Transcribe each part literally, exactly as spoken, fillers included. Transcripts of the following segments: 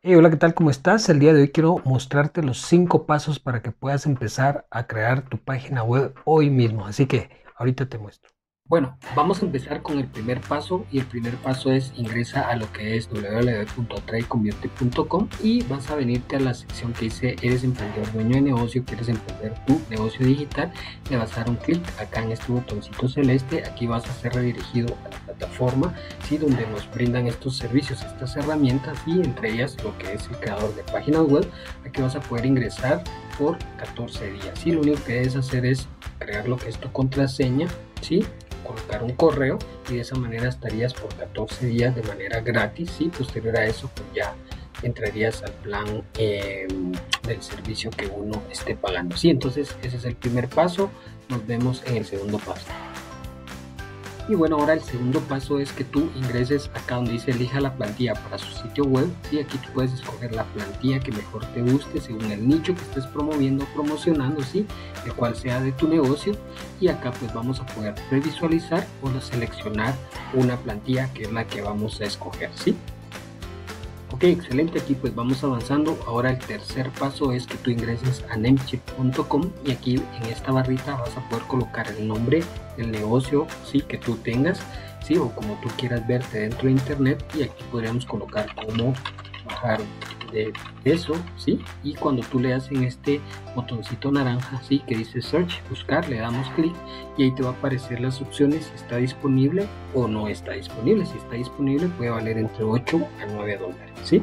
Hey, hola, ¿qué tal? ¿Cómo estás? El día de hoy quiero mostrarte los cinco pasos para que puedas empezar a crear tu página web hoy mismo. Así que ahorita te muestro. Bueno, vamos a empezar con el primer paso y el primer paso es ingresa a lo que es w w w punto atrayconvierte punto com y vas a venirte a la sección que dice eres emprendedor dueño de negocio, quieres emprender tu negocio digital, le vas a dar un clic acá en este botoncito celeste, aquí vas a ser redirigido a la plataforma, ¿sí? Donde nos brindan estos servicios, estas herramientas y entre ellas lo que es el creador de páginas web. Aquí vas a poder ingresar por catorce días, ¿sí? Lo único que debes hacer es crear lo que es tu contraseña, ¿sí? Colocar un correo y de esa manera estarías por catorce días de manera gratis y posterior a eso pues ya entrarías al plan eh, del servicio que uno esté pagando. Sí, entonces ese es el primer paso. Nos vemos en el segundo paso. Y bueno, ahora el segundo paso es que tú ingreses acá donde dice elija la plantilla para su sitio web. Y aquí tú puedes escoger la plantilla que mejor te guste según el nicho que estés promoviendo o promocionando, ¿sí? El cual sea de tu negocio. Y acá pues vamos a poder previsualizar o seleccionar una plantilla que es la que vamos a escoger, ¿sí? Ok, excelente, aquí pues vamos avanzando. Ahora el tercer paso es que tú ingreses a namecheap punto com y aquí en esta barrita vas a poder colocar el nombre del negocio, sí, que tú tengas, sí, o como tú quieras verte dentro de internet, y aquí podríamos colocar cómo bajar de peso, sí, y cuando tú le das en este botoncito naranja, sí, que dice search, buscar, le damos clic y ahí te va a aparecer las opciones si está disponible o no está disponible. Si está disponible puede valer entre ocho a nueve dólares, ¿sí?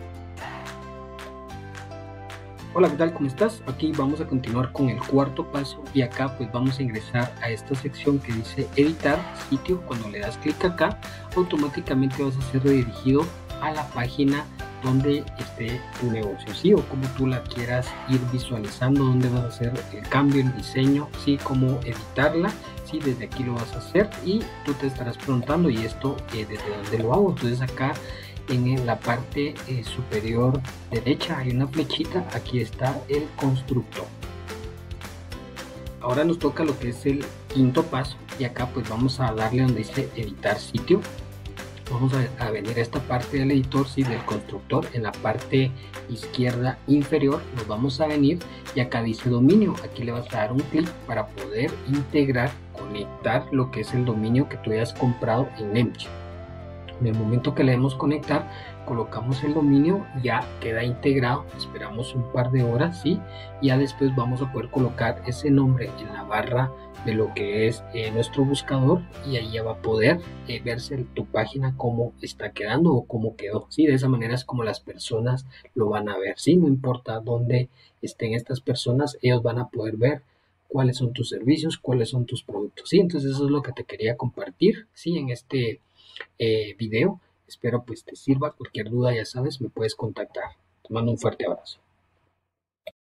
Hola, ¿qué tal? ¿Cómo estás? Aquí vamos a continuar con el cuarto paso y acá pues vamos a ingresar a esta sección que dice editar sitio. Cuando le das clic acá, automáticamente vas a ser redirigido a la página donde esté tu negocio, sí, o como tú la quieras ir visualizando, donde vas a hacer el cambio, el diseño, sí, cómo editarla, sí, desde aquí lo vas a hacer y tú te estarás preguntando, ¿y esto eh, desde dónde lo hago? Entonces acá en la parte eh, superior derecha hay una flechita, aquí está el constructor. Ahora nos toca lo que es el quinto paso y acá pues vamos a darle donde dice editar sitio. Vamos a, a venir a esta parte del editor, sí, del constructor, en la parte izquierda inferior nos vamos a venir y acá dice dominio. Aquí le vas a dar un clic para poder integrar, conectar lo que es el dominio que tú hayas comprado en Namecheap. En el momento que le demos conectar, colocamos el dominio, ya queda integrado, esperamos un par de horas, ¿sí? Y ya después vamos a poder colocar ese nombre en la barra de lo que es eh, nuestro buscador y ahí ya va a poder eh, verse tu página cómo está quedando o cómo quedó, ¿sí? De esa manera es como las personas lo van a ver, ¿sí? No importa dónde estén estas personas, ellos van a poder ver cuáles son tus servicios, cuáles son tus productos, ¿sí? Entonces eso es lo que te quería compartir, ¿sí? En este eh, video. Espero pues te sirva. Cualquier duda, ya sabes, me puedes contactar. Te mando un fuerte abrazo.